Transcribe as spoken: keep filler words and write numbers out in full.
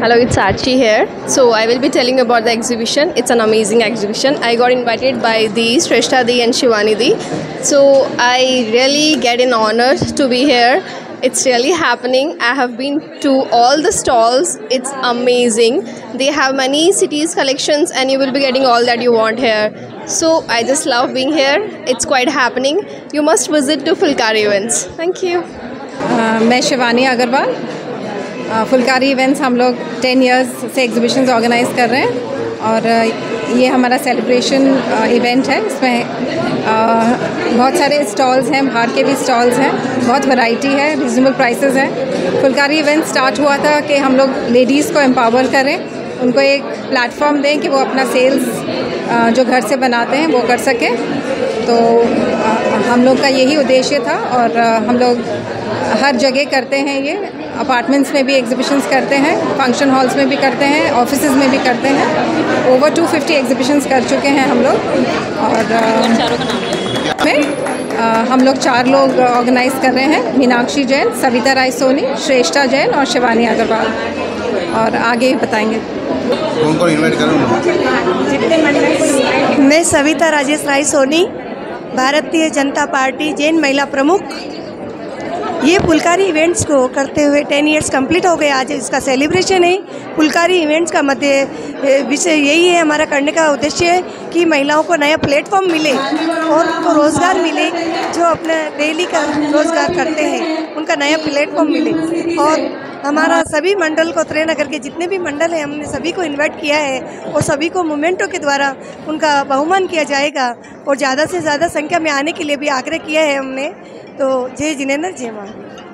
Hello, it's Archie here. So I will be telling about the exhibition. It's an amazing exhibition. I got invited by the Shrestha Di and Shivani Di. So I really get an honor to be here. It's really happening. I have been to all the stalls. It's amazing. They have many cities collections and you will be getting all that you want here. So I just love being here. It's quite happening. You must visit to Fulkari events. Thank you. uh, मैं Shivani Agarwal. Phulkari events हम लोग ten years से exhibitions organize कर रहे हैं और ये हमारा सेलिब्रेशन इवेंट है। इसमें बहुत सारे स्टॉल्स हैं, बाहर के भी स्टॉल्स हैं, बहुत वैरायटी है, रीजनेबल प्राइसेस हैं। फुलकारी इवेंट स्टार्ट हुआ था कि हम लोग लेडीज़ को एम्पावर करें, उनको एक प्लेटफॉर्म दें कि वो अपना सेल्स जो घर से बनाते हैं वो कर सकें। तो हम लोग का यही उद्देश्य था और हम लोग हर जगह करते हैं। ये अपार्टमेंट्स में भी एग्जीबिशंस करते हैं, फंक्शन हॉल्स में भी करते हैं, ऑफिसेज में भी करते हैं। ओवर टू फिफ्टी एग्जीबिशंस कर चुके हैं हम लोग। और में हम लोग चार लोग ऑर्गेनाइज कर रहे हैं, मीनाक्षी जैन, सविता राय सोनी, श्रेष्ठा जैन और शिवानी अग्रवाल। और आगे बताएंगे कौन कौन इन्वाइट कर रहे हैं। मैं सविता राजेश राय सोनी, भारतीय जनता पार्टी जैन महिला प्रमुख। ये फुलकारी इवेंट्स को करते हुए टेन इयर्स कंप्लीट हो गए। आज इसका सेलिब्रेशन है। फुलकारी इवेंट्स का मध्य विषय यही है, हमारा करने का उद्देश्य है कि महिलाओं को नया प्लेटफॉर्म मिले और उनको रोज़गार मिले, जो अपने डेली का रोज़गार करते हैं उनका नया प्लेटफॉर्म मिले। और हमारा सभी मंडल को, त्रिनगर के जितने भी मंडल हैं, हमने सभी को इनवाइट किया है और सभी को मोमेंटो के द्वारा उनका बहुमान किया जाएगा और ज़्यादा से ज़्यादा संख्या में आने के लिए भी आग्रह किया है हमने। तो जय जिनेंद्र, जय मां।